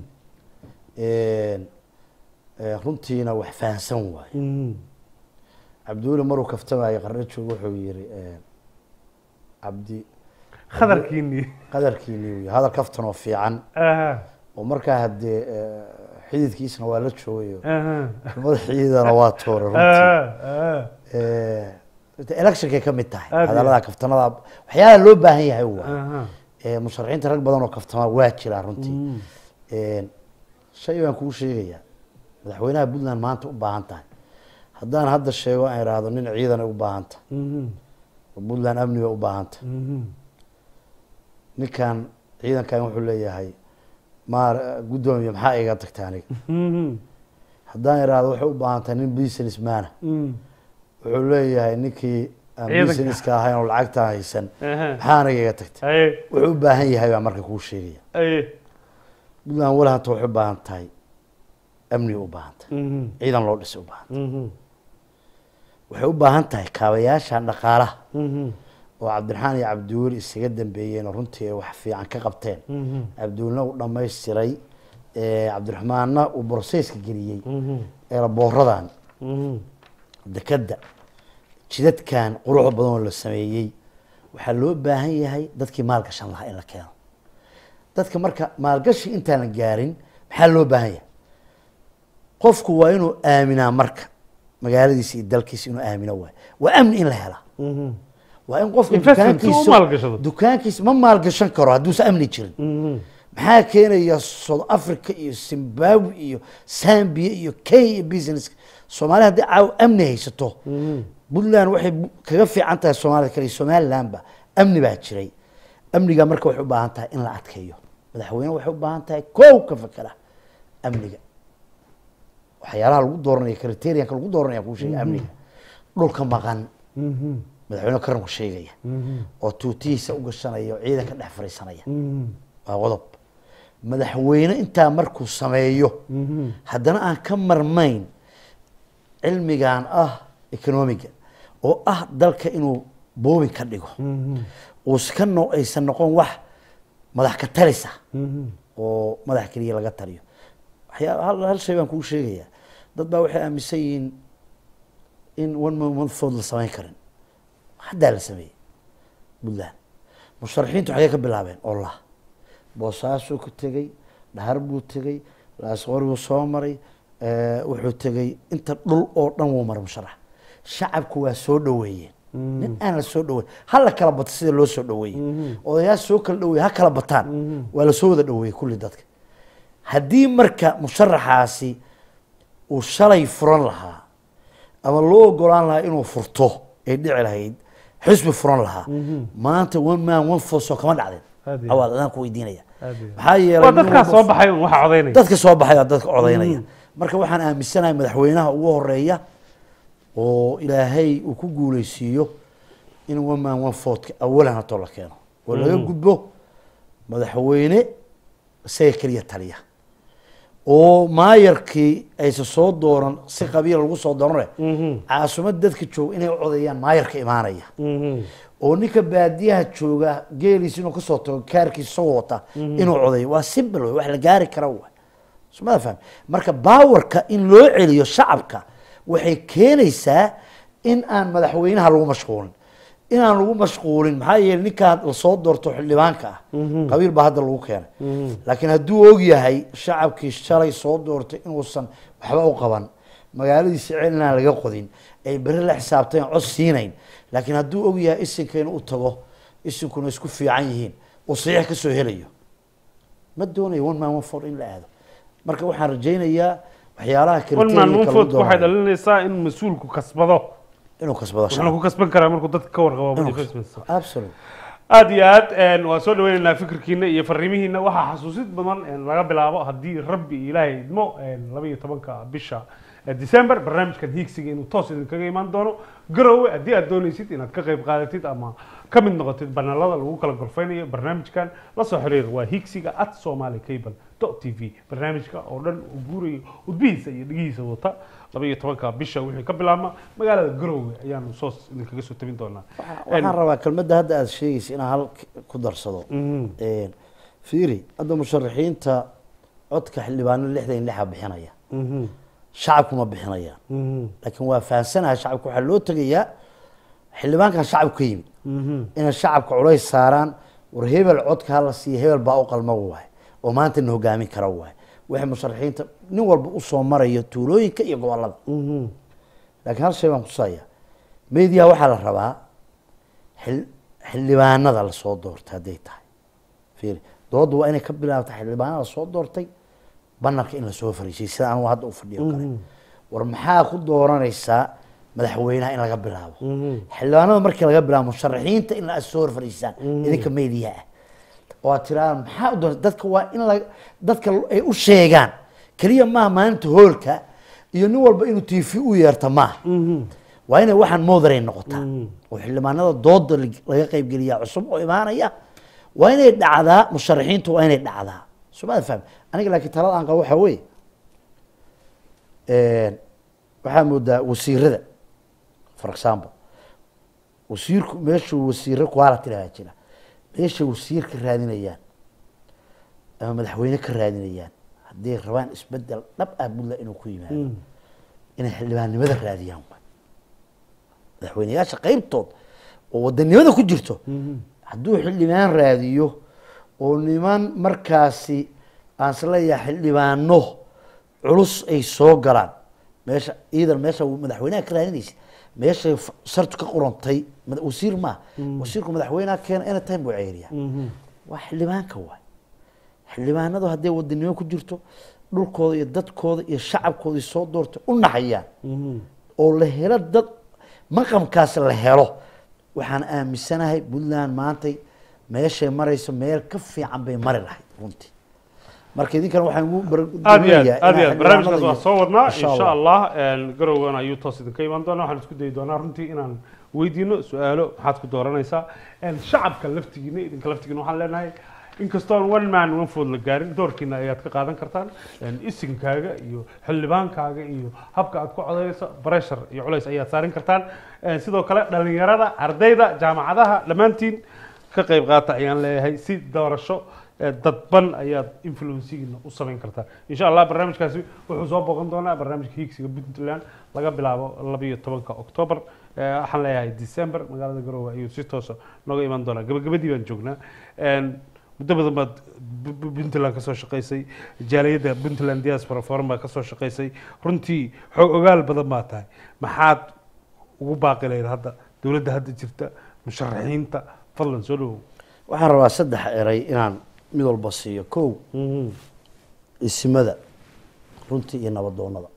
Speaker 2: runtiina wax fahansan waayo cabdiweli maruu kaftamayo qarno joogo wuxuu yiri cabdi
Speaker 1: qadarkiinii
Speaker 2: qadarkiinii hadal kaftan oo fiican oo markaa haddee xididkiisna waa la joogayo madaxiidana waa toore runtii electionkay ka mid tahay hadallada kaftanada waxyaalaha loo baahan yahay waa musharaxiinta rag badan oo kaftama waa jiraa runtii shay baan kuu sheegayaa madaxweynaha puntland maanta u baahan tahay haddaan hadda sheego aan idhaahdo nin ciidan ay u baahan tahay puntland amni bay u baahan tahay ninkan ciidankan wuxuu leeyahay maar guddoomiye maxaa iga tagta aniga haddaan idhaahdo waxay u baahan tahay nin business maana wuxuu leeyahay ninkii aan businesska ahayn oo lacagtaan haysan maxaa aniga iga tagta wuxuu u baahan yahay baa marka kuu sheegaya puntland walahanta waxay u baahan tahay amni u baahan tahay ciidan loo dhisay u baahan tahay waxay u baahan tahay kaabayaasha dhaqaalaha oo cabdiraxmaan iyo cabdiweli isaga dambeeyeen oo runtii ay wax fiican ka qabteen cabdiwelina uu dhamaystiray cabdiraxmaanna uu brocesska geliyey eelaboorradan dekadda jidadkan quruxda badan oo la sameeyey waxaa loo baahan yahay dadkii maalgashan lahaa in la keeno dadka marka maalgashi intaan la gaarin maxaa loo baahan yahay qofku waa inuu aaminaa marka magaaladiisa iyo dalkiisa inuu aamino waayo waa amni in la helaa waa in qofka dukaankiisa dukaankiisa ma maalgashan karo hadduusan amni jirin maxaa keenaya south africa iyo zimbabwe iyo zambia iyo kenya iyo business soomaaliya haddii caaw amni haysato puntland waxay kaga fiican tahay soomaalida kale iyo somalilandba amni baa jiray amniga marka waxay u baahan tahay in la adkeeyo madaxweyne waxay u baahan tahay kow ka fakera amniga waxyaalaha lagu dooranaya criterianka lagu dooranaya kuu sheegay amniga dhulka maqan madaxweyne qaranku sheegaya oo tuutihiisa u gashanaya oo ciidanka dhex fariisanaya waa qodob madaxweyne intaa markuu sameeyo haddana aan ka marmayn cilmigan ah economiga oo ah dalka inuu boobin ka dhigo uuska no aysan noqon wax madax ka talisa oo madax keliya laga taliyo waxyaa hal shay baan kuu sheegayaa dad baa waxay aaminsan yihiin in one month food la samayn karin haddaa la sameeyey puntland musharaxiintu waxay ka bilaabeen ollah boosaasuu ku tegey dhahar buu tegey laasqoriguu soo maray wuxuu tegey inta dhul oo dhan wuu maray musharax shacabku waa soo dhaweeyeen nin aan la soo dhaweyn ha la kala bato sida loo soo dhaweeyey odayaal soo kala dhaweeyey ha kala bataan waa la soo wada dhaweeyey kulli dadka haddii marka musharaxaasi uu shalay furan lahaa ama loo ogolaan lahaa inuu furto ay dhici lahayd xisbi furan lahaa maanta one man one force oo kama dhacdeen awaad adaan ku weydiinaya maxaa yeelay
Speaker 1: dadka soo baxay waxa codeynaya
Speaker 2: dadka soo baxay dadka codeynaya marka waxaan aaminsanahay madaxweynaha ugu horeeya oo ilaahay uu ku guuleysiiyo in one man one vote awalan hato la keeno oo laga gudbo madaxweyne isaga kaliya taliya oo maayarkii aysa soo dooran si qabiil lagu soo dooran caasimadda dadka jooga inay codeeyaan maayarka imaanaya oo ninka baadiyaha jooga geeliis inuu ka soo tago kaarkiisa soo wata inuu codeeyo waa simple wax la gaari kara waa sumada faham marka baawarka in loo celiyo shacabka waxay keenaysaa in aan madaxweynaha lagu mashquulin in aan lagu mashquulin maxaa yeelay ninkaan la soo doorto xildhibaanka ah qabiil baa hadda lagu keenay laakiin hadduu og yahay shacabkii shalay soo doortay inuusan waxba u qaban magaaladiisa celinaan laga qodin ay beri la xisaabteen cod siinayn laakiin hadduu og yahay isinka inuu u tago isinkuna isku fiican yihiin oo saxiix ka soo helayo ma doonayo one man one vote in la aado marka waxaan rajaynayaa waxyaalaha
Speaker 1: criterianka waxay dhalinaysaa in mas-uulku kasbado
Speaker 2: inuu kasbado
Speaker 1: waxaan ku kasban karaa markuu dadka ka warqabo
Speaker 2: absolutely
Speaker 1: aad iyo aad waa soo dhaweynaynaa fikirkiina iyo fariimihiina waxaa xasuusid badan laga bilaabo haddii rabbi ilaahay idmo laba iyo tobanka bisha december barnaamijkan hiigsiga inuu toos idinkaga imaan doono garowe haddii aad doonaysid inaad ka qayb qaadatid ama ka mid noqotid banaalada lagu kala gorfeynayo barnaamijkan la soo xiriir waa higsiga at somali cable dot t v barnaamijka oo dhan uu guurayo udbihiisa iyo dhigihiisa wata laba iyo tobanka bisha wixii ka bilaabma magaalada Garowe ayaanu soo idinkaga soo tabin doonaa
Speaker 2: waxaan rabaa kelmadda hadda aad sheegaysa inaan hal ku darsado een fiiri hadda musharaxiinta codka xildhibaano lixdan iyo lix bixinaya shacabku ma bixinayaan laakiin waa fahansanahay shacabku waxa loo tagayaa xildhibaanka shacabku ka yimid in shacabka culays saaraan war hebel codka la siiyo hebel baa u qalmo waay oo maanta na hogaamin kara waay waxa musharaxiinta nin walba u soo marayo tuulooyinka iyo gobolada laakiin hal shay baan ku saaya meediya waxa la rabaa xildhibaanada la soo doortay haday tahay fiiri dood waa inay ka bilaabto xildhibaanada soo doortay banarka in la soo fariisay sida aan hadda u fadhiyo kale war maxaa ku dooranaysaa madaxweynaha in laga bilaabo xildhibaanada markii laga bilaabo musharaxiinta in la soo fariisaan idinka meediya oo tiraan maxaa u doortay dadka waa in la dadka ay u sheegaan kaliya ma maanta hoolka iyo nin walba inuu T V u yeerto ma waa inay waxaan moodaray noqotaa oo xildhibaanada dooda laga qayb geliya cusub oo imaanaya waa inay dhacdaa musharaxiintu waa inay dhacdaa su'aal faham aniga laakiin talada aan qabo waxa weey ee waxa moodaa wasiirada for example wasiirku meeshu wasiir quality la jira meesha wasiirka raadinayaan ama madaxweyne ka raadinayaan haddii rabaan isbedel dhab ah bulla inuu ku yimaado inay xildhibaannimada raadiyaan madaxweynayaasha qaybtood oo wadanimada ku jirto hadduu xildhibaan raadiyo oo niman markaasi aan isleeyahay xildhibaano culus ay soo galaan meesha iidan meesha madaxweynaha ka raadinaysa meesha sartu ka qorantay wasiir ma wasiirku madaxweynaha keena inta time buu ceeriyaa waa xildhibaanka waay xildhibaanadu haddii wadanimo ku jirto dhulkooda iyo dadkooda iyo shacabkooda soo doortay u naxayaan oo la helo dad maqamkaas la helo waxaan aaminsanahay Puntland maantay meeshay marayso meel ka fiican bay mari lahayd runtii marka idinkan waxaan ugu
Speaker 1: barnaamijkaas barnaamijkaas waa soo wadnaa insha Allah Garowe ayuu toos idinka iman doonaa waxaan isku dayi doonaa runtii inaan weydiino su'aalo maxaad ku dooranaysaa shacabka laftigiina idinka laftigiina waxaan leenahay inkastoo one man one vote la gaarin doorkiina ayaad ka qaadan kartaan isinkaaga iyo xildhibaankaaga iyo habka aad ku codayso pressure iyo culays ayaad saarin kartaan sidoo kale dhalinyarada ardayda jaamacadaha dhamaantiin ka qayb qaata ayaan leeyahay si doorasho dadban ayaad influencegiina u samayn kartaa insha Allah barnaamijkaasi wuxuu soo boqon doonaa barnaamijka higsiga Puntland laga bilaabo laba iyo tobanka October waxaan leeyahay December magaalada Garowe ayuu si toos ah nooga iman doonaa gabagabadii baan joognaa muddo badan baad Puntland ka soo shaqaysay jaaliyada Puntland diaspora forum baa ka soo shaqaysay runtii xog ogaal badan baa tahay maxaad ugu baaqi lahayd hadda dawladda hadda jirta musharaxiinta fadlan soo dhawow
Speaker 2: waxaan rabaa saddex eray inaan mid walba siiyo kow ismada runtii iyo nabadoonada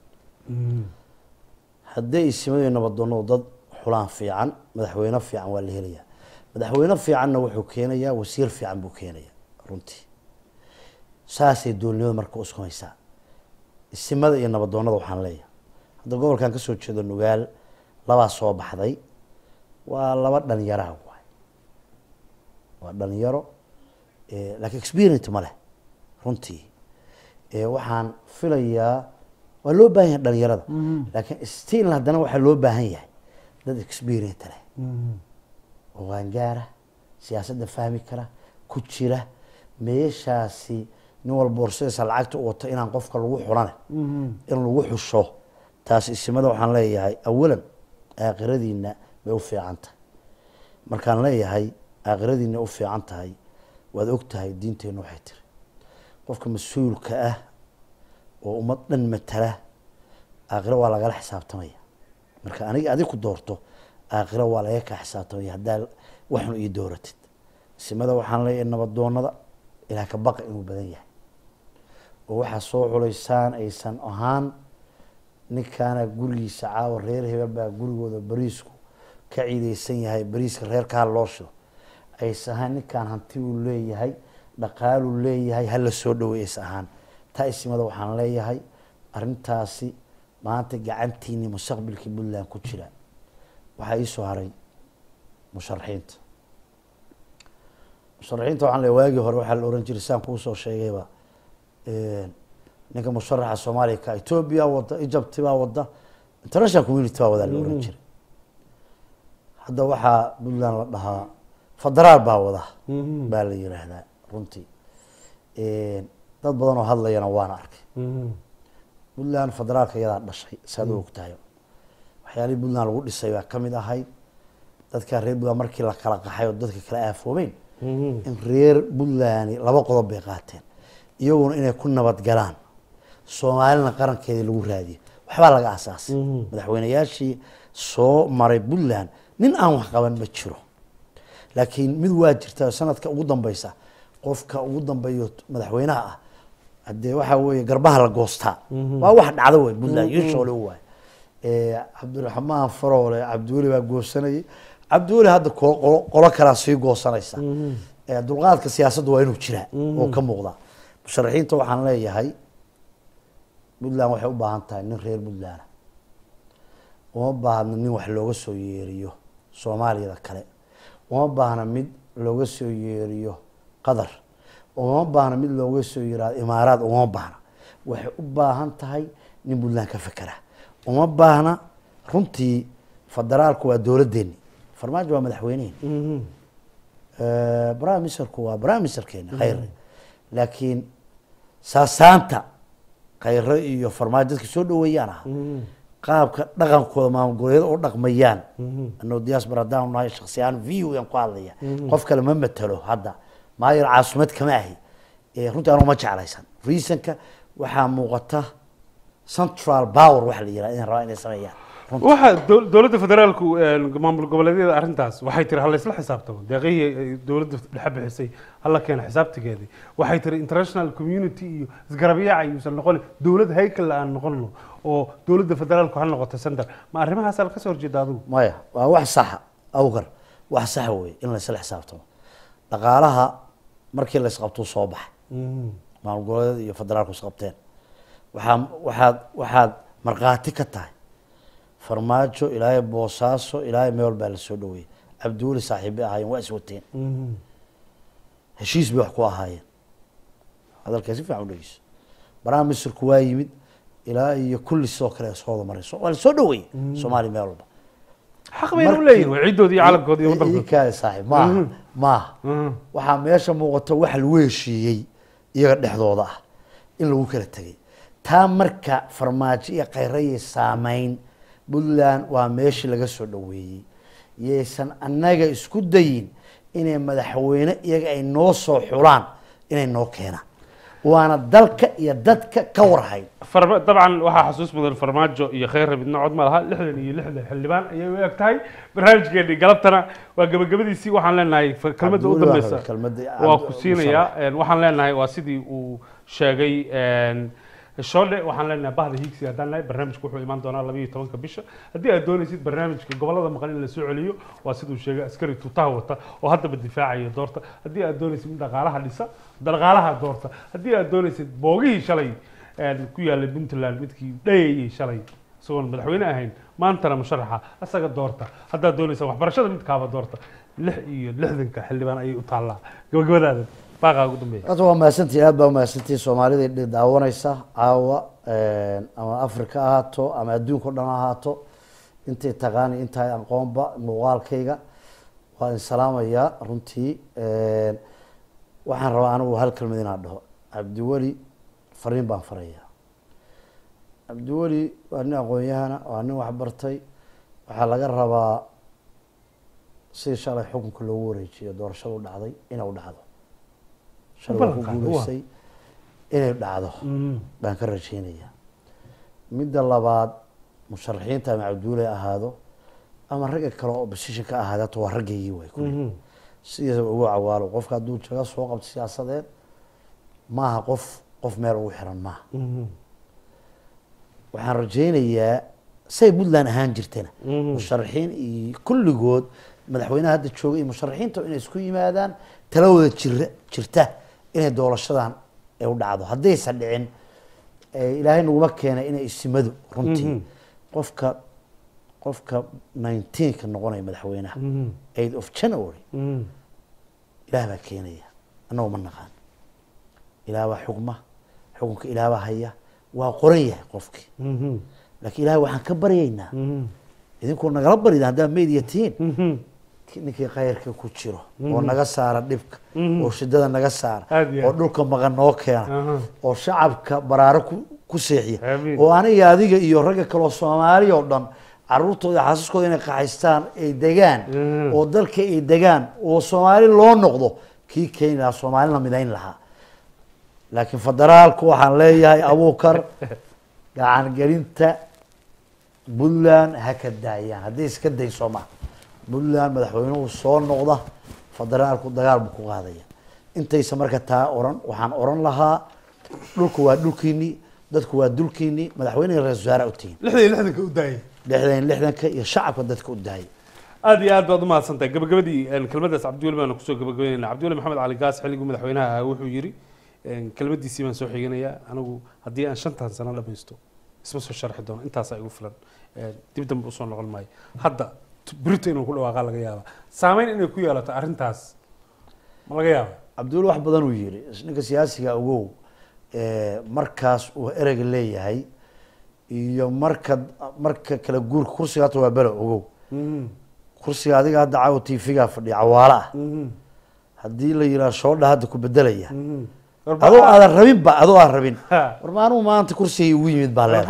Speaker 2: haddii ismada iyo nabadoonadu dad xulaan fiican madaxweyne fiican waa la helayaa madaxweyne fiicanna wuxuu keenayaa wasiir fiican buu keenayaa runtii saasay dowladnimada marka u samaysaa ismada iyo nabadoonada waxaan leeyahay hadda gobolkan ka soo jeedo nugaal labaa soo baxday waa laba dhalinyaraha waay waa dhalinyaro laakiin experience ma leh runtii waxaan filayaa waa loo baahan yahay dhalinyarada laakiin still haddana waxaa loo baahan yahay dad experience leh oo qaangaara siyaasadda fahmi kara ku jira meeshaasi nin walba borsadiisa lacagta u wato inaan qofka lagu xulane in lagu xusho taas isimada waxaan leeyahay awalan aakhiradiina bay u fiican tahay markaan leeyahay aakhiradiina u fiican tahay waad og tahay diinteenu waxay tiri qofka mas-uulka ah oo ummad dhan matala aakhiro waa lagala xisaabtamaya marka aniga adig ku doorto aakhiro waa laga ka xisaabtamaya haddaa waxnu ii dooratid isimada waxaan leeyahay nabadoonada ilaa ka baqa inuu badan yahay oo waxaa soo culaysaan aysan ahaan ninkaana gurigiisa caawa reer hebel baa gurigooda bariisku ka ciidaysan yahay bariiska reerkaa loo shido aysan ahaan ninkaan hanti uu leeyahay dhaqaaluu leeyahay hala soo dhaweey aysan ahaan taa isimada waxaan leeyahay arrintaasi maanta gacantiinii mustaqbalkii Puntland ku jira waxaa ii soo haray musharaxiinta musharaxiinta waxaan leeyahay waagii hore waxaa la oran jiray saan kuu soo sheegayba ninka musharaxa Soomaaliya ka Ethiopia wada Egypt baa wada international community baa wada la oran jiray hadda waxaa Puntland la dhahaa federaal baa wada baa la yiraahdaa runtii dad badan oo hadlayana waan arkay Puntland federaalka iyada dhashay saad u ogtahay waxyaalihi Puntland lagu dhisay waa kamid ahay dadka reer Puntland markii la kala qaxay oo dadka kala aafoomeen in reer Puntland laba qodob bay qaateen iyaguna inay ku nabad galaan Soomaalina qarankeeda lagu raadiyo waxba laga asaasay madaxweynayaashii soo maray Puntland nin aan wax qaban ma jiro laakiin mid waa jirta sanadka ugu dambaysa qofka ugu dambeeyo madaxweynaha ah hadee waxa weeye garbaha la goostaa waa wax dhacdo way Puntland usually waa ee Cabdiraxmaan Faroole Cabduuli baa goosanay Cabduuli hadda qolo kala sii goosanaysa ee dulqaadka siyaasadda waa inuu jiraa oo ka muuqda musharaxiinta waxaan leeyahay Puntland waxay u baahan tahay nin reer Puntland oo baahna nin wax looga soo yeeriyo Soomaaliyada kale oo baahna mid looga soo yeeriyo Qatar oo baahna mid looga soo yeeraad Imaaraad oo baahna waxay u baahan tahay nin Puntland ka fakara oo baahna runtii federaalku waa dawladeena farmaajo waa madaxweynaha ee prime ministerku waa prime ministerkeena khayr laakiin saasaanta khayr iyo farmaajo dadka soo dhaweeyaan qaabka dhaqankooda maamulkooda oo dhaqmayaan anoo diaspora down nahay shakhsiyan view yan ku hadlaya qof kale ma matalo hadda maayir caasimad kama ahi ee runtii aan ma jeclaysan reasonka waxa muuqata central power wax la yiraahdo in rabaa inay sameeyaan
Speaker 1: waxa dawladda federaalku maamul goboleedyada arintaas waxay tiri hal isla xisaabtamo deeqii dawladda dhexe bixisay hal keena xisaabtigeedii waxay tiri international community iyo isgarabiyaca ayuusan noqon dawlad haykal aan noqono oo dawladda federaalku hal noqoto center ma arrimahaas la ka soo horjeeda adigu
Speaker 2: maya waa wax sax awgar wax sax weey in la isla xisaabtamo dhaqaalaha markii la isqabto soo baxay maamul goboleedyada iyo federaalku isqabteen waxa waxaad waxaad marqaati ka tahay farmaajo ilaahay boosaaso ilaahay meel baa la soo dhaweeyay Cabduuli saaxiibo ahaayeen waa iswateen heshiis bay wax ku ahaayeen hadalkaas si fiican u dhigis barnaamijku waa yimid ilaa iyo kulli soo kale soo marayso waa la soo dhaweeyay Soomaali meel walba
Speaker 1: xaq bay u leeyihiin ciidoodii calankoodii
Speaker 2: waddanka ka saaxiib ma ma waxa meesha muuqato wax lagu heshiiyay iyaga dhexdooda ah in lagu kala tagay taa marka farmaajo iyo khayraye saameyn Puntland waa meeshii laga soo dhaweeyay yeesan annaga isku dayin inay madaxweyne iyaga ay noo soo xulaan inay noo keenaan waana dalka iyo dadka ka warhay
Speaker 1: dabcan waxa xasuus mudan farmaajo iyo khayr midna cod ma laha lixdan iyo lixdan xildhibaan ayay u egtahay barnaamijkeedii galabtana waa gabagabadiisii waxaan leenahay kelmadda u dambaysa waa ku siinaya waxaan leenahay waa sidii uu sheegay shoole waxaan leenahay bahda higsi hadaan leenahay barnaamijku wuxuu iman doonaa laba iyo tobanka bisha haddii aad doonaysid barnaamijka gobolada maqan in la soo celiyo waa siduu sheegay askari tuutaha wata oo haddaba difaacayo doorta haddii aad doonaysid in dhaqaalaha dhisa dhaqaalaha doorta haddii aad doonaysid boogihii shalay ku yaalay Puntland midkii dhayay shalay isagoon madaxweyne ahayn maantana musharaxa asaga doorta haddaad doonaysid waxbarashada mid kaaba doorta lix iyo lixdanka xildhibaan ayay u taallaa gabagabadaada باقا قدامي
Speaker 2: أتوقع ما سنتي أبا ما سنتي سومالي دي دعوانا يسا عاوة أما أفريقيا هاتو أما الدون كلنا هاتو أنت تغاني أنت أنقوم با مغال كيغا وإن سلام يا رنتي وحن روانو وهالكلمة دي نعده عبدولي فرين بان فريا عبدولي وأنا أقويانا وأنا وحبرتي وحلقا ربا سي شالي حكم كل وريجي دور شلو دعضي إنا ودعضو شلو كوغوليسي إنا دعضو بان كرجينيا مد اللباد مشرحين تاع عبدولي أهادو أما الرجل كلو بسيشن كأهادا تو الرجل يوي كله سياسة هو عوالو قف كدول شغال سوق بالسياسة ده ما قف قف ميرو حرام ما وحن رجينيا سيبود لنا هانجرتنا مشرحين كل جود مدحوينا هذا الشوقي مشرحين تو إن اسكوي مادان تلوذ شر شرته إن الدولة الشدان يود عضو هذا يسلعين إلهي نوبكينا إن السمدو رنتي قفك قفك تسعتاشر كنا قلنا مدحوينا eighth of January ilaah baa keenaya annagu ma naqaan ilaah baa xukma xukunka ilaah baa haya waa qoran yahay qofkii laakiin ilaah waxaan ka baryaynaa idinkuu nagala baryda haddaa meediya tihiin ninkii khayrka ku jiro oo naga saara dhibka oo shidada naga saara oo dhulka maqan noo keena oo shacabka baraaro ku seexiya oo aniga adiga iyo ragga kaloo soomaaliya oo dhan caruurtooda xasuuskooda inay qaxaystaan ay degaan oo dalka ay degaan oo soomaali loo noqdo kii keeni lahaa soomaalina midayn lahaa laakiin federaalku waxaan leeyahay abuukar gacan gelinta puntland ha ka daayaan haddii iska dayso ma puntland madaxweynuhu soo noqda federaalku dagaal buu ku qaadaya intaysa marka taa oran waxaan oran lahaa dhulku waa dhulkiinii dadku waa dulkiinii madaxweynaha ra-iisul wasaare u tihiin
Speaker 1: lixdan iyo lixdanka u daayay
Speaker 2: lixdan lixdanka iyo shacabka dadka u daayay
Speaker 1: aad iyo aad baad u mahadsantahay gabagabadii kelmadaas cabdiweli baanu kusoo gabagabeynayna cabdiweli maxamed cali gaas xilligii madaxweynaha ahaa wuxuu yidhi kelmadiisii baan soo xiganayaa anigu haddii aan shantan sano dhamaysto isma soo sharxi doono intaasaa igu filan dib dambe usoo noqon maayo hadda بريتو إنه كل واقع لقى يابا سامين إنه كوي على تعرنتاس ما لقى يابا
Speaker 2: عبد الله واحد بدن ويجري إنك سياسي أوجو مركز وإرج اللي هي يوم مركز مركز كلا جور كرسي هاتوا بلو أوجو كرسي هذا قاعد دعوتي فيها في عوالة هدي اللي يرى شغل هذا كبدلية هذا هذا الربين بقى هذا الربين ورمانو ما أنت كرسي ويمد بالله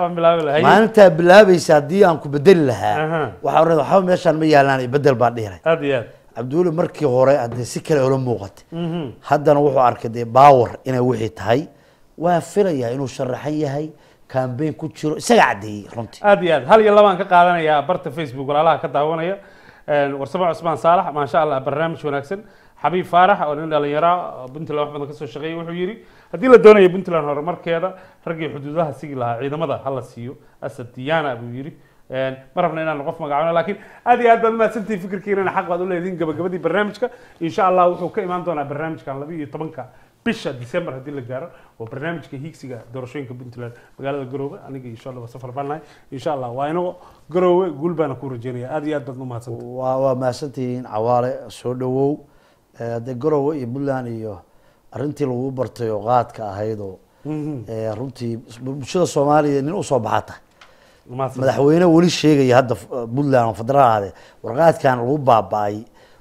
Speaker 2: ما أنت بالله بيساعدي أنكو بدل لها وحاول وحاول ماشان ميالان يبدل بعدين
Speaker 1: هذا
Speaker 2: عبد الله مركي غوري هذا سكر ولا موقت هذا نوحو أركض باور إنه وحيد هاي وفريا إنه شرحية هاي كان بين كتشرو سعدي رنتي
Speaker 1: هذا هل يلا ما كقالنا يا برت فيسبوك ولا لا كداونا يا ورسمع عثمان صالح ما شاء الله برنامج ونكسن حبيب فارح او nin dhalinyaro بنت الله احمد ka soo shaqeeyay wuxuu yiri hadii la doonayo Puntland horumarkeeda ragii xuduudaha sigi lahaa ciidamada hala siiyo asad diyaana buu yiri een marabna inaan qof magacaano laakiin aad iyo aad baad mahadsantii fikirkiina xaq baad u leediin gabagabadii barnaamijka insha Allah wuxuu ka imaan doonaa barnaamijkan laba iyo tobanka bisha December hadii la gaaro oo barnaamijka higsiga doorashooyinka Puntland magaalada Garowe aniga insha Allah safar baan nahay insha Allah waa inoo Garowe guul baan ku rajeynayaa aad iyo aad baad mahadsantii
Speaker 2: waa waa mahadsantiin cawaale soo dhawow de Garowe iyo Puntland iyo arintii lagu bartay oo qaadka ahayd oo ee runtii bulshada Soomaaliyeed nin u soo baxata madaxweyne wali sheegay hadda Puntland federaalade warqaadkan lagu baabay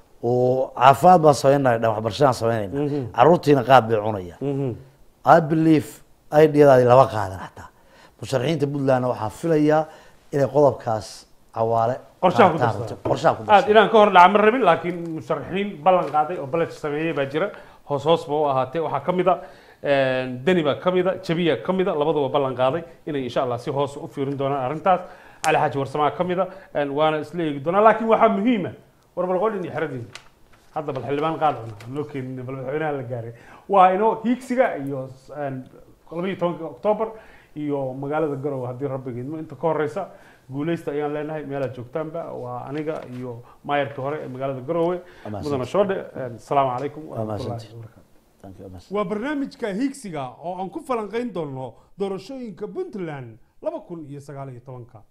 Speaker 2: oo caafimaad baa sameynay dhan waxbarashada sameynayna caruurtiina qaad bay cunaya I believe ay dhiyadaadi laba qaadan xataa musharaxiinta Puntland waxaa filayaa inay qodobkaas cawaale
Speaker 1: qorshaha ku darsan
Speaker 2: qorshaha ku
Speaker 1: darsan aad inaan ka hor dhac mar rabin laakiin musharaxiin ballan qaaday oo balaj sameeyay baa jira hoos hoos buu ahaatay waxa kamida een dani baa kamida jabiya kamida labaduba ballan qaaday inay insha Allah si hoos u fiirin doonaan arintaas Ali Xaaji Warsama kamida een waana isla eegi doonaa laakiin waxa muhiim ah warbal qolin iyo xaradin hadda bal xildhibaan qaadana loo keenin bal madaxweynaha la gaaray waa inoo hiigsiga iyo laba iyo tobanka Oktoobar iyo magaalada Garowe hadii rabbiga inta ka horeysa guuleysta ayaan leenahay meel aad joogtaanba waa aniga iyo maayarka hore ee magaalada Garowe mudana shoodhe assalaamu calaykum wa rahmatullahi wa barakatuh waa barnaamijka higsiga oo aan ku falanqeyn doono doorashooyinka Puntland laba kun iyo sagaal iyo tobanka